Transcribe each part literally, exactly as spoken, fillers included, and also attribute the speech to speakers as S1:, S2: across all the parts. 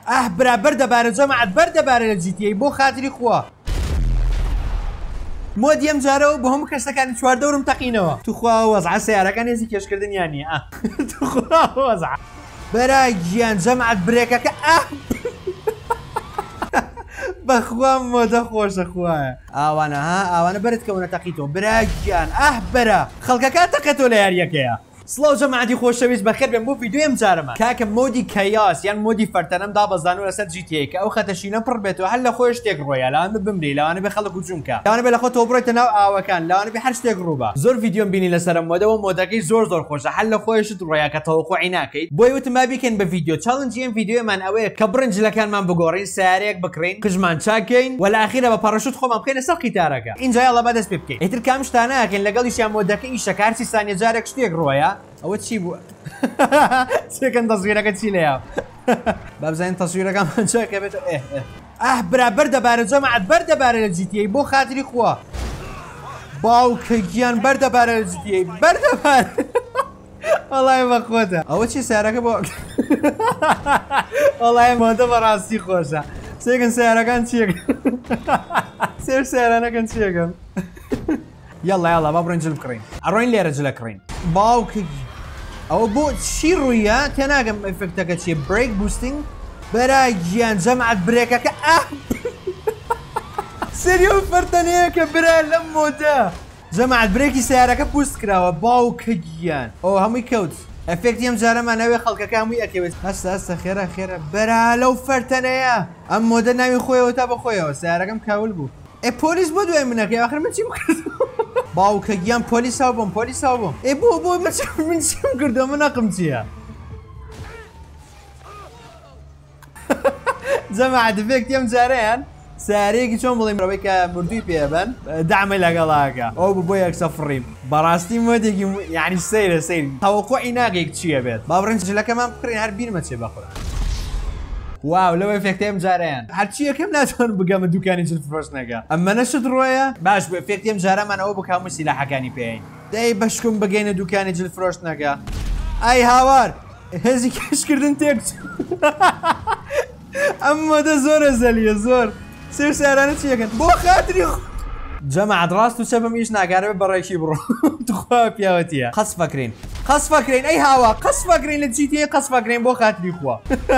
S1: اه برا برده بارە جەماعەت بەردە بارە لە جی تی ئەی بۆ خاتری خوا مۆدی ئەم جارەوە بە هەموو کەسەکانی چواردەورم تەقینەوە توخوا وەزعە سیارەکان هێزی کێشکردن یان نییە توخوا وەزعە بەرای گیان جەماعەت برێکەکە ئاه بەخوا مۆدە خۆشە خوایە ئاوانە ها ئاوانە بەرت کەونە تەقیتەوە برای گیان ئاه بەرە خەڵکەکە تەقێتەوە لە یاریەکەیە سڵاو جەماعەتی خۆشەویست بەخێر بێن بۆ ڤیدیۆ ئەم جارەمە کاکە مۆدی کەیاس یان مۆدی فەرتەنەم دابەزانەوە لەسەر جی تی ئەی کە ئەو خەتەشینە پڕ بێتەوە هەر لە خۆی شتێک ڕۆیە لەوانە بمری لەوانە بێ خەڵک هجووم کە لەوانە بێ لە خۆتەوە بڕۆیتە ناو ئاوەکان لەوانە بێ هەر شتێک ڕووبە زۆر ڤیدیۆم بینی لەسەر ئەم مۆدەوە مۆدەکەی زۆر زۆر خۆشە هەر لە خۆیشت ڕۆیە کە تەوەقوعی ناکەیت بۆی وتم با بیکەین بە ڤیدیۆ چاڵنجی ئەم ڤیدیۆمان ئەوەیە کە برنجلەکانمان بگۆڕین سیارەیەک بکڕین قژمان چاکەین و لە ئاخیرە بە پەڕەشوت خۆمان بکەینە سەر قیتارەکە اینجا یاڵا با دەست پێ بکەین ئیتر کام شتانەکەین لەگەڵیشیان مۆدەکەی ئیشەکارسی سانیە جارێک شتێک ڕۆیە ئەوە چی بووە چێکەن تەسویرەکە چی لێیە با بزانین تەسویرەکەمان چاکە بێتە ئێ ئاه برا بەردە بارە جەماعەت بەردە بارە لە جی تی ئەی بۆ خاتری خوا باوکە گیان بەردە بارە لە جی تی ئەی بەردە بارە وەڵای بەخۆتە ئەوە چی سیارەکە بۆ وەڵای مۆدە بەڕاستی خۆشە سێکن سیارەکان چیەکەن سێر سیارانەکەن چیەکەن یاڵا یاڵا با برنجل بکڕین ئەڕۆین لێرە جلە کڕین باوکە ئەوە بۆ چی ڕوویە تێناگەم ئەفکتەکە چیە برێک بوستینگ بەرای گیان جەماعەت برێکەکە ئاه سەریۆ فەرتەنەیە کە برا لەم مۆدە جەماعەت برێکی سیارەکە پوست کراوە باوکە گیان ئەو هەمووی کەوت ئەفێکتی ئەم جارەمانەوێ خەڵکەکە هەمووی ئەکەوێت هەستە هەستە خێرا خێرا بەرا لەو فەرتەنەیە ئەم مۆدە ناوی خۆیەوە تا بەخۆیەوە سیارەکەم کاول بوو ئێ پۆلیس بۆ دوای منەکەی ئاخر من چیم کرد باوکە گیان پۆلیساو بووم پۆلیساو بووم ئێ بۆ بۆ من چیم کردەوە من ئەقم چییە جەماعەت ئەفێکتی ئەم جارەیان سیارەیەکی چۆن بڵێم ڕەوەی کە مردووی پێبن دامەی لەگەڵاکە ئەو بۆ یەکسە فڕیم بەڕاستی مۆدێکی یعنی سەیرە سەیر تەوەقوعی ناگەیت چییە بێت با برنجلەکەمان بکڕین هەر بینمە چێ بەخۆرە واو لەوە ئەفێکتی ئەم جارەیان هەرچی یەکەم ناتوانم بگەمە دوکانی جلفرۆشتنەکە ئەمە شت ڕۆیە باش بۆ ئەفێکتی ئەم جارەمان ئەوە بکەم سیلاحەکانی پێین دەی بەشکم بگەینە دوکانی جلفرۆشتنەکە ئای هاوار هێزی کەشکردن تێک ئەم مۆدە زۆرە زەلیە زۆر سێر سیارانە چیەکەن بۆ خاتری جەماعەت ڕاست و چەپم ئیش ناگارە بەڕێکی بڕۆ توخوا پیاوەتیە قەس فەکرین قەس فەکرین ئەی هاوا قەس فەکرین لە جی تی ئەی قەس فەکرین بۆ خاتری خوا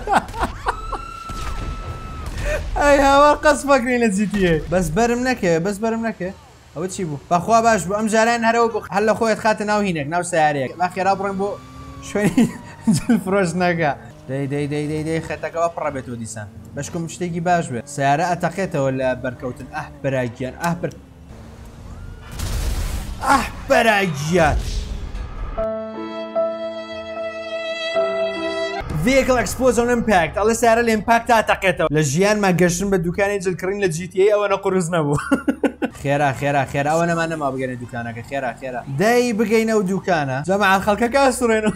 S1: ئەی هاوا قەس فەکرین لە جی تی ئەی بەس بەرم نەکەوێ بەس بەرم نەکە ئەوە چی بوو بەخوا باش بوو ئەم جاران هەرەوە بوو هەر لە خۆیت خاتە ناو هینێک ناو سیارەیەک با خێرا بڕۆین بۆ شوێنی جلفرۆشتنەکە دەی دەی دەی دەی دەی خێتەکەەوە پڕە بێتەوە دیسان بەشکم شتێکی باش بێت سیارە ئەتەقێتەوە لە بەرکەوتن ئەح بەراگیان ئەح بەر ئەح بەراگیان Vehicle Explosion Impact ئەڵێ سیارە لە ئیمپاکت ئاتەقێتەوە لە ژیانمان گەشتن بە دوکانی جلکردن لە جی تی ئەی ئەوە نەقورس نەبوو خێرا خێرا خێرا ئەوە نەمان نەما بگەینە دوکانەکە خێرا خێرا دەی بگەینە و دوکانە جەماعەت خەڵکەکە ئەسوڕێنەوە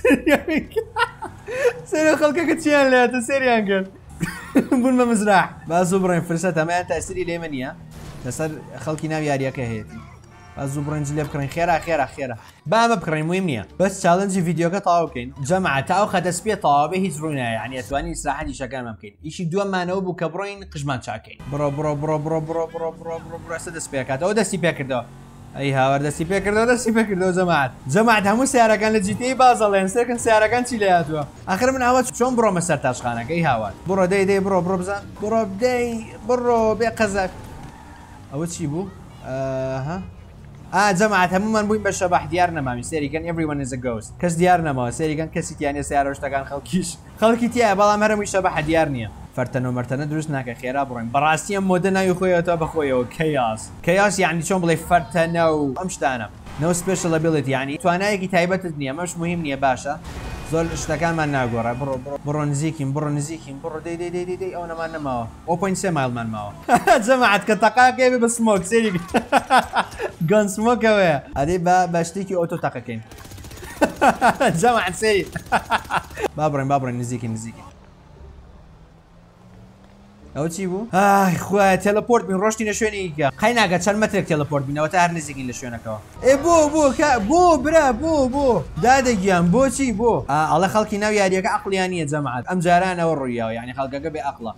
S1: سەرۆ خەڵکەکە چیان لێتە سەریان کرد بوون بە مزراح بازوو بڕێن فرسەت ئەمەیان تاسیری لێمە نییە لەسەر خەڵکی ناو یاریەکە هەیەی بازوو بڕنج لێ بکڕین خێرا خێرا خێرا بامە بکڕین مهم نییە بەس چاڵنجی ڤیدیۆکە تەواو بکەین جەماعەت تا ئەو خەتە سپێ تەواو بێ هیچ ڕووی نایە یعنی ئەتوانین ئیسلاحەتی ئیشەکانمان بکەین ئیشی دووەمانەوە بوو کە بڕۆین قژمان چاکەین بڕۆ بڕۆ بڕۆ بڕۆ بڕۆ بڕۆ بڕۆ بڕۆ بڕۆ ئێستا دەست پێکات ئەوە دەستی پێکردەوە ئەی هاوار دەستی پێکردەوە دەستی پێکردەوە جەماعەت جەماعەت هەموو سیارەکان لە جی تی ئەی بازەڵێن سێکن سیارەکان چی لێ هاتووە ئاخر من ئەوە چۆن بڕۆمە سەر تاشخانەکە ئەی هاوار بڕۆ دەی دەی بڕۆ بڕۆ بزان بڕۆ دەی بڕۆ بێ قەزەک ئەوە چی بوو ئاها ئا جەماعەت هەمومان بووین بە شەباح دیار نەماوی سێریکەن everyone is a ghost کەس دیار نەماوە سێریکەن کەسی تیانێ سیارە شتەکان خەڵکیش خەڵکی تایە بەڵام هەرمووی شەباح دیار نییە فەرتەنە و مەرتەنە دروست ناکە خێرا بڕۆین بەڕاستی ئەم مۆدە ناوی خۆیەوە بەخۆیەوە کەیاس کەیاس یعنی چۆن بڵێ فەرتەنە و ئەم شتانە no special ability یعنی توانایەکی تایبەتت نییە مەش مهم نییە باشە زۆر شتەکانمان ناگۆڕە بڕۆ بڕۆ نزیکین بڕۆ نزیکین بڕۆ دەی دەی دەی دەی ئەو نەمان نەماوە ئەو پۆین سێ مایلمان ماوە جەماعەت کە تەقاکێ بێ بە سمۆک سێری گان سمۆکەوەیە ئەدەی بە بە شتێکی ئۆتۆ تەقەکەین جەماعەت سێری با بڕۆین با بڕۆین نزیکین نزیکین ئەو چی بوو؟ ئای خوای تێلەپۆرت بین ڕۆشتینە شوێنێکە قەی ناگات چەند مەترێک تێلەپۆرت بینەوە تا هەر نزیکین لە شوێنەکەەوە ئێ بۆ بۆ بۆ برا بۆ بۆ دادەگیان بۆچی بۆ ئەڵە خەڵکی ناو یاریەکە عەقڵیان نییە جەماعەت ئەم جارانەوە ڕوویاوە یعنی خەڵکەکە بێ عەقڵە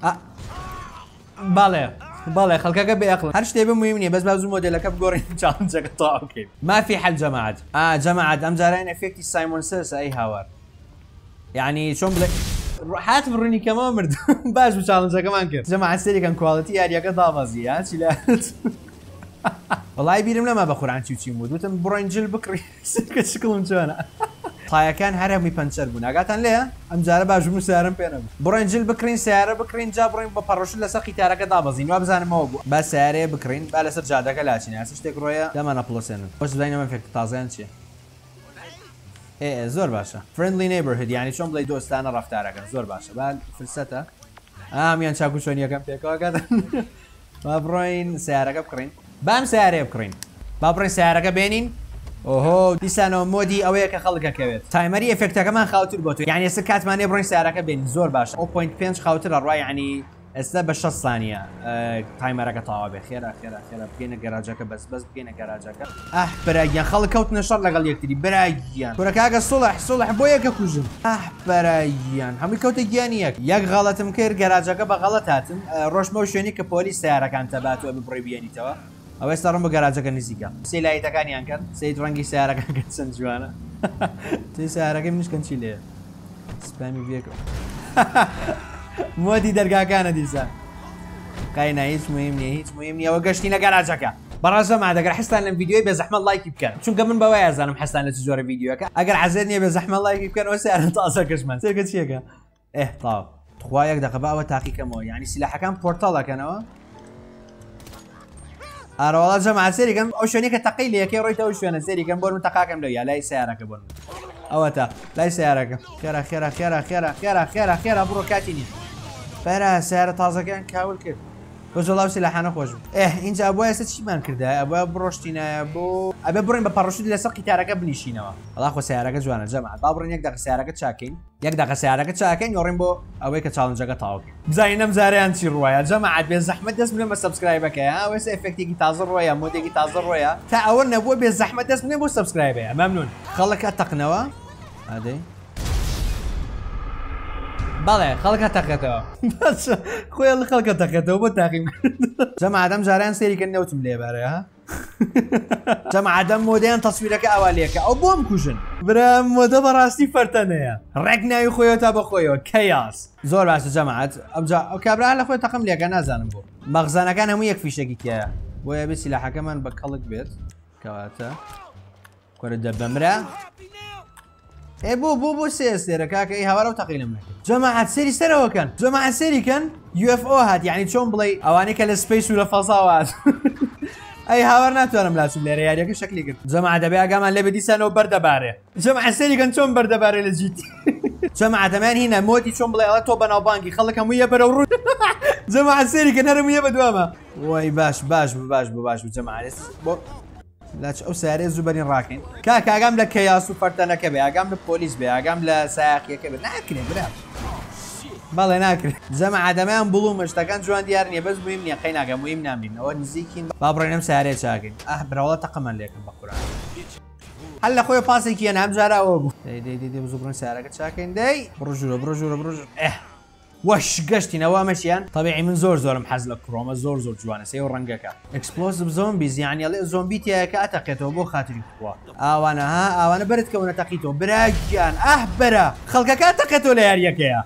S1: بەڵێ بەڵێ خەڵکەکە بێ عەقڵە هەر شتێ بە مهم نییە بەس بازوو مۆدێلەکە بگۆڕین چالنجەکە تەواو بکەین مافی حەل جەماعەت ئا جەماعەت ئەم جاران ئەفێکتی سایمۆن سێسە ئەی هاوار یعنی چۆن بڵێ حات بڕوونی کەمەوە مرد باش بوو چالنجەکەمان کرد جەماعەت سەریکەن کواڵەتی یاریەکە دابەزی ها چی لە وەڵای بیرم لەما بە قورئان چی و چیم بوو دوتم بڕۆین جل بکڕی سەرکە شکڵم چۆنە تایەکان هەر هەمووی پەنچەر بوون ئاگاتان لێیە ئەم جارە باش بوو سیارەم پێ نەبوو بڕۆین جل بکڕین سیارە بکڕین جا بڕۆین بە پەڕۆشت لەسەر قیتارەکە دابەزین وا بزانمەوە بوو با سیارەیە بکڕین با لەسەر جادەکە لاچین هەر شتێک ڕۆیە دەمانە پڵۆسێنن خۆش بزانینەوە ئەفێکتە تازەیان چییە ئێ زۆر باشە friendly neighborhood یعنی چۆن بڵێ دۆستانە ڕەفتارەکەن زۆر باشە با فرسەتە ئامیان چاک و چۆنیەکەم پێکەوەکەدەن با بڕۆین سیارەکە بکڕین بام سیارەیە بکڕین با بڕۆین سیارەکە بێنین ئۆهۆ دیسانەوە مۆدی ئەوەیە کە خەڵکەکەوێت تایمەری ئێفێکتەکەمان خاوتر بۆ تو یعنی ئێستا کاتمانێ بڕۆین سیارەکە بێنین زۆر باشە ئەو پۆینت پێنج خاوتر ئەڕوا یعنی ئێستا بە شەش ثانیە تایمەرەکە تەواو بێ خێرا خێرا خێرا بگەینە گەراجەکە بەس بەس بگەینە گەراجەکە ئەح بەراگیان خەڵک کەوتنە شەڕ لەگەڵ یەکتری بەراگیان کوڕە کاکە سوڵح سوڵح بۆ یەکە کوژم ئەح بەراگیان هەمووی کەوتە گیانی یەک یەک غەڵەتم کرد گەراجەکە بە غەڵەت هاتم ڕۆژمە و شوێنی کە پۆلیس سیارەکان تەباتوە ببڕێ بیێنیتەوە ئەوە ئێستا ڕۆم بە گەراجەکە نزیکە سێ لایەتەکانیان کرد سەید ڕەنگی سیارەکان چەند جوانە تێ سیارەکەی منشکەن چی لێ سپامی بێکەوە مۆدی دەرگاکانە دیسان قاینا هیچ مهم نییە هیچ مهم نییە ئەوە گەشتینە گەراجەکە بەڕازەما دەگەر حستان لەم ڤیدیۆی بە زەحمەت لایکی بکەن چونکە من بەوەی ئازانم حستان لە چ جۆرە ڤیدیۆەکە ئەگەر حەزت نییە بە زەحمەت لایکی بکەن ئەوە سیارە تازەکەشمان سێرکە چیەکە ئێ تاو تخوا یەک دەقە بە ئەوە تاقیکەمەوە یعنی سیلاحەکان پۆرتەڵەکەنەوە ئارەوەڵا جەماعەت سێریکەم ئەو شوێنی کە تەقی لە یەکەی ڕۆیتەوە شوێنە سێریکەم بۆ من تەقاکەم لەو یا لای سیارەکە بۆن ئەوە تا لای سیارەکە خێرا خێرا خێرا خێرا خێرا خێرا خێرا بڕۆ کاتی نییە بەرە سیارە تازەکەیان کاول کرد بۆ جوڵاو سیلاحانە خۆش بوو ئێ اینجا بۆ ئێستا چیمان کردایە ئەبە بڕۆشتینایە بۆ ئەبێ بڕین بە پەڕۆشت لەسەر قیتارەکە بنیشینەوە وەڵا خۆ سیارەکە جوانە جەماعەت با بڕین یەک دەقە سیارەکە چاکەین یەک دەقە سیارەکە چاکەین یۆڕین بۆ ئەوەی کە چالنجەکە تاوکەین بزانین ئەم جارەیان چی ڕوایە جەماعەت بێ زەحمەت دەست بنێن بە سەبسکرایبەکەیە ئەوە ئێستا ئێفێکتێکی تازە ڕۆیە مۆدێکی تازە ڕۆیە تا ئەوە نەبووە بێ زەحمەت دەست بنێن بۆ سەبسکرایبەیە مەمنون خەڵک ئەتەقنەوە ئادەی بەڵێ خەڵکە تەقێتەوە خۆی لە خەڵکە تەقێتەوە بۆ تاقیم جەماعەت جاران سێریکە نەوتم لێبارەیە ها جەماعەت مۆدەیان تەسویرەکە ئەوا لێکە ئەو بۆم کوژن برا مۆدە بەڕاستی فەرتەنەیە ڕێک ناوی خۆیەوە تا بەخۆیەوە کەیاس زۆر باشە جەماعەت ئەمجا ئەو کابرا لە خۆی تەقم لێکە نازانم بۆ مەغزانەکان هەموو یەک فیشێکی تایە بۆیە بێ سیلاحەکەمان بە کەڵک بێت کەواتە کۆرە دەبەمرە ئێ بۆ بۆ بۆ سێستێرە کاکە ئەی هاوارە و تەقیلم نەکرد جەماعەت سێری سەرەوەکەن جەماعەت سێریکەن یو ئەف ئۆ هات یعنی چۆن بڵێ ئەوانەی کە لە سپەیس و لە فەزاوە هات ئەی هاوار ناتوانم لاچم لێرە یاریەکە شەکلی کرد جەماعەت دەبێ ئاگامان لێ بە دیسانەوە بەردەبارێ جەماعەت سێریکەن چۆن بەردەبارێ لە جیتی جەماعەت ئەمان هینە مۆدی چۆن بڵێ ئەڵە تۆ بەناوبانگی خەڵک هەموویە بەرەو ڕوو جەماعەت سێریکەن هەرموویە بەدوامە وای باش باش باش باش جەماعەت بۆ لاچ ئەو سیارەیە زوو بەرین ڕاکەین کاکە ئاگام لە کەیاس و فەرتەنەکە بێ ئاگام لە پۆلیس بێ ئاگام لە سایاقیەکە بێ ناکرێ برا بەڵێ ناکرێت جەماعەت ئەمەیان بڵومە شتەکان جوان دیار نییە بەس مهم نییە قەی ناکەم مهم نامین ئەوە نزیکین با بڕێنم سیارەیە چاکەین ئەه براوەڵە تەقەمان لێکم بە قورئان هەل لە خۆی پاسێکی هێنا ئەم جارە ئەوە بوو دەی دەی دەی زوو بڕۆین سیارەکە چاکەین دەی بڕۆ ژوورە بڕۆ ژوورە بڕۆ ژوورە ئێ وەش گەشتینەوە ئەمەشیان تەبیعی من زۆر زۆرم حەز لە کڕۆمە زۆر زۆر جوانە سێ و ڕەنگەکە ئەکسپلۆزیڤ زۆمبیز یعنی ئەڵێ زۆمبی تایەکە ئەتەقێتەوە بۆ خاتری خوا ئاوانە ها ئاوانە بەرت کەونە تەقیتەوە براگیان ئەه بەرە خەڵکەکە تەقێتەوە لە یاریەکەیە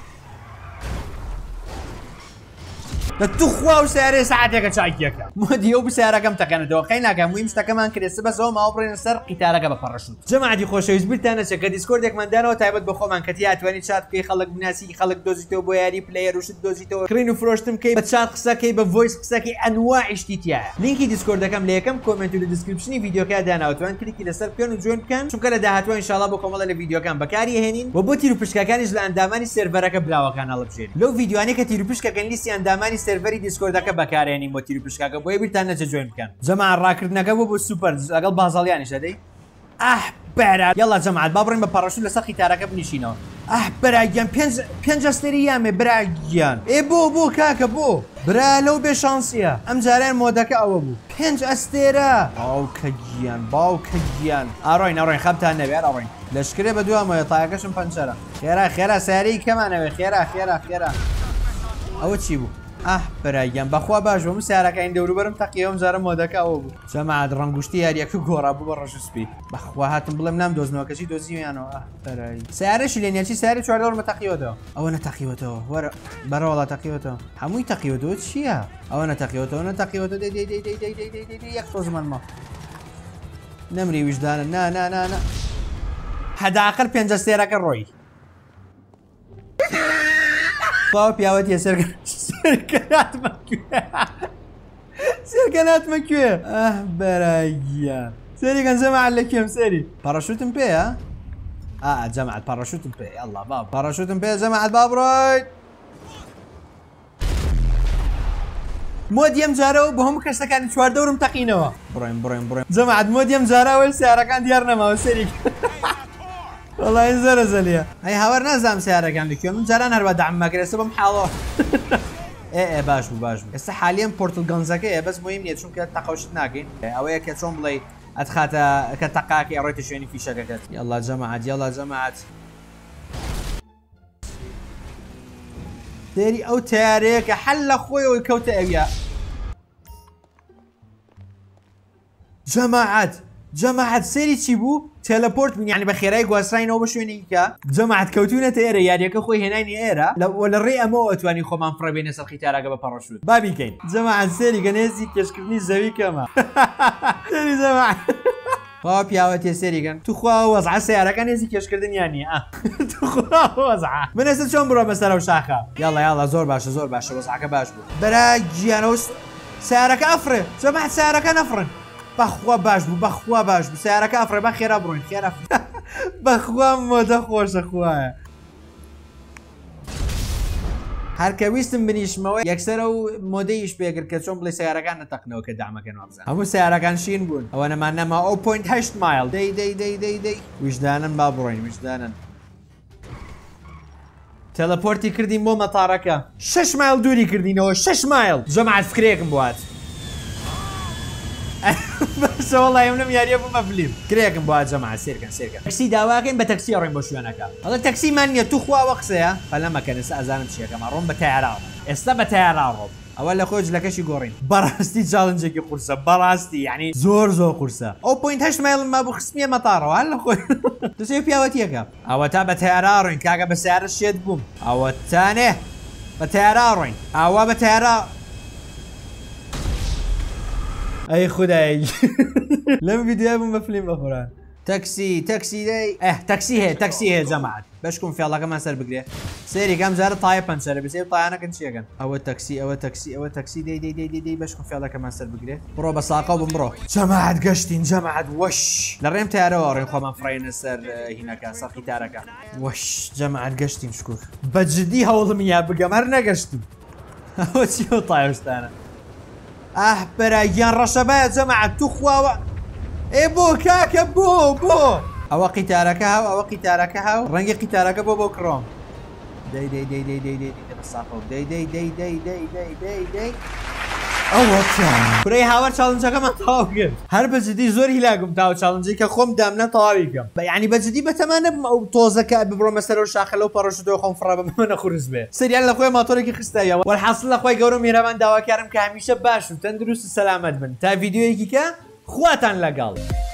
S1: لە تو خوا و سیارەیە سەعاتێکە چاکیەکە مۆدی ئەو بسیارەکەم تەقێنێتەوە قەی ناکەم مویم شتەکەمان کرێت بەسەوە ماوە بڕێنە سەر قیتارەکە بە پەڕەشوت جەماعەتی خۆشەویست بیرتان نەچێت کە دیسکۆردێکمان دانەوە تایبەت بە خۆمان کە تیاتوانی چات بکەی خەڵک بناسی خەڵک دۆزیتەوە بۆ یاری پلەیەر وشت دۆزیتەوە کڕین و فرۆشتم کەی بە چات قسەکەی بە ڤۆیس قسەکەی ئەنواعی شتی تایە لینکی دیسکۆردەکەم لە یەکەم کۆمنت و لە دیسکریپشنی ڤیدیۆکە داناوتوان کلیکی لەسەر بکەن و جوین بکەن چونکە لە داهاتوە ئینشاڵڵا بۆ کۆمەڵە لە ڤیدیۆکان بەکاری هێنین و بۆ تیر و پشکەکانیش لە ئەندامانی سێرڤەرەکە بلاوەکان هەڵبژێن لەو ڤیدیۆانەی کە تیر و پشکەکەن لیستی ئەندامانی سێرڤەری دیسکۆردەکە بەکارهێنین بۆ تیر و پشکەکە بۆیە بیرتان نەچێت جوین بکەن جەماعەت ڕاکردنەکە بوو بۆ سوپەر لەگەڵ بازاڵیانیش دەدەی ئەح بەرە یاڵا جەماعەت با بڕۆین بە پەڕەشوت لەسەر قیتارەکە بنیشینەوە. ئەه براگیان پێنج ئەستێری یامێ براگیان ئێ بۆ بۆ کاکە بۆ برا لەو بێ شانسیە ئەم جاریان مۆدەکە ئەوە بوو پێنج ئەستێرە باوکە گیان باوکە گیان ئاڕۆین ئەڕۆین خەمتان نەبێت ئەڕۆین لەشکرێ بە دوامەوە تایەکەشم پەنجەرە خێرا خێرا سیارەی کەمانەوێ خێرا خێرا خێرا ئەوە چی بوو؟ ئەه بەرایگەم بەخوا باش بووم سیارەکەین دەوروبەرم تەقیەوەم جارە مۆدەکە ئەوە بوو جەماعەت ڕەنگوشتی یاریەکە گۆڕا بوو بە ڕەشسپی بەخوا هاتم بڵێم نام دۆزنەوەکەچی دۆزیویانەوە ئەه بەرایی سیارەشی لێنیاچی سیاری چواردەوەرمە تەقیەوەتەوە ئەوە نەتەقیوەتەوە وەرە بەرەوەڵا تەقیوەتەوە هەمووی تەقیوەتەوە چییە؟ ئەوە نەتەقیوەتەوە نەتەقیوەتەوە دەی دەی دەی دەی دەی دەی دەی دەی دەی یەک تۆزمانمە نەمری ویژدانە نا نا نا نا حەداقل پێنج ئەستێرەکە ڕۆی باو پیاوەتیە سەرکە سەرکەناتمە کوێ سەرکەناتمە کوێ ئەه بەرایگیە سەری گەنجەمەعەت لە کێم سەری پەڕەشوتم پێیە؟ ئا جەماعەت پەڕەشوتم پێ یاڵا با پەڕەشوتم پێ جەماعەت با بڕۆین مۆدی ئەم جارەوە بە هەموو کەسەکانی چواردەوەرم تەقینەوە بڕۆین بڕۆین بڕۆین جەماعەت مۆدی ئەم جارەوەی سیارەکان دیار نەماوە سەری والله زەرە زەلیە ئەی هاوار نازانم سیارەکان لەکوێ من جاران هەر بە دەعممەکرێسە بەم حاڵەوە ئێ ئێ باش بوو باش بوو ئێستا حالیان پۆرتل گەنجەکەیە بەس مهم نییە چونکە تەقەوشت ناکەین ئەوەیە کە چۆن بڵێ ئەتخاتە کە تەقاکی ئەڕۆیتە شوێنی فیشەکەکەت یاڵا جەماعەت یاڵا جەماعەت دێری ئەو تیارەیە کە حەل لە خۆیەوەی کەوتە ئەویە جەماعەت جەماعەت سەری چی بوو؟ تێلەپۆرت بووین یعنی بە خێرای گواستراینەوە بە شوێنێکیکە جەماعەت کەوتونەتە ئێرە یاریەکە خۆی هێنانی ئێرە لە ڕێی ئەمەوە ئەتوانی خۆمان فڕێبێنە سەر قیتارەکە بە پەڕەشوت با بیکەین جەماعەت سەری گەنێزی کێشکردنی زەوی کەمە سەری جەماعەت خوا پیاوەتێ سەریگەن توخوا وەزعە سیارەکان هێزی کێشکردنیان نییە توخوا وەزعە من ئێستا چۆن بڕۆ بەسەر ئەو شاخە یاڵا یاڵا زۆر باشە زۆر باشە وەزعەکە باش بوو بەرای گیانەوە سیارەکە ئەفرێ جەماعەت سیارەکە نەفڕن بەخوا باش بوو بەخوا باش بوو سیارەکە ئەفرێ بە خێرا بڕۆین خێرا بەخوا مۆدە خۆشە خوایە هەرکە ویستم بنیشمەوە یەکسەر ئەو مۆدەیش پێگر کە چۆن بڵێ سیارەکان نەتەقنەوە کە دامەکەن وابزان هەموو سیارەکان شین بوون ئەوە نەمان نەما ئەو پۆینت هەشت مایل دەی دەی دەی دەی دەی ویژدانن با بڕۆین ویژدانن تەلەپۆرتی کردین بۆ مەتارەکە شەش مایل دووری کردینەوە شەش مایل جەماعەت فکرێکم بوات بەسە وەڵای منم یاریە بوومە فلیم کرێکم بۆ جەماعەت سێرکەن سێرکەن تەکسی داواکەین بە تەکسی ڕۆین بۆ شوێنەکە هەڵە تەکسیمان نییە تو خواوە قسەیە فەلەمەکەن ئێستا ئەزانم چیەکەمە ڕۆم بە تایارا ئێستا بە تایارا ڕۆم ئەوە لە خۆ جلەکەشی گۆڕین بەڕاستی چاڵنجێکی قورسە بەڕاستی یعنی زۆر زۆر قورسە ئەو پۆینت هەشت مایلم ما بوو خستمیە مەتارەوە هەر لە خۆی دوسێ پیاوەتیەکە ئەوە تا بە تایارا ڕۆین کاکە بە سیارە شێت بووم ئەوە تانێ بە تایارا ڕۆین ئاوا بە تایارا ئەی خودایی لەم ڤیدیۆ بووم بە فلیم بەخۆران تەکسی تەکسی دەی ئەه تەکسی هەیە تەکسی هەیە جەماعەت بەشکم فێڵەکەمان سەر بگرێ سێری کەم جارە تایە پەنچەرە بزێ تایانەکەن چیەکەن ئەوە تەکسی ئەوە تەکسی ئەوە تەکسی دەی دەی دەی دەی بەشکم فێڵەکەمان سەر بگرێ بڕۆ بە ساقە و بم بڕۆ جەماعەت گەشتین جەماعەت وەش لە ڕێم تیارەوە ڕێن خۆمان فڕێنە سەر هینەکە سەر قیتارەکە وەش جەماعەت گەشتین شکوور بەجددی هەوڵم یا بگەم هەر نەگەشتم ئەوە چیەوە تایشتانە ئاه بەرایگیان ڕەشەبایە جەماعەت تو خواوە ئێ بۆ کاکە بۆ بۆ ئەوە قیتارەکە هاو ئەوە قیتارەکە هاو ڕەنگی قیتارەکە بۆ بۆ کڕۆم دەی دەی دەی دەی دەی دەی بەساقۆ دەی دەی دەی دەی دەی دەی دەی دەی ئەوە کوڕەی هاوار چاڵنجەکەمان تەواو کرد هەر بەجددی زۆر هیلاگم تاوە چاڵنجی کە خۆم دامنە تەواوی کەم یعنی بەجددی بەتەمانە ئەو تۆزەکە ببڕۆمە سەر و شاخە لەو پەڕەشوتەوە خۆم فڕا بە منە خوورز بێ سەریان لە خۆی ماتۆرێکی خستایەوە وەرحاصل لە خۆی گەورە میرەمان داواکارم کە هەمیشە باش و تەندروست و سەلامەت بن تا ڤیدیۆیەکی کە خواتان لەگەڵ